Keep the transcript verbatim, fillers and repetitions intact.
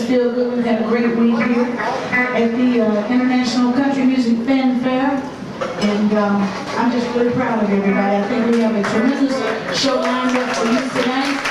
feel good. We've had a great week here at the uh, International Country Music Fan Fair. And um, I'm just really proud of everybody. I think we have a tremendous show lined up for you tonight.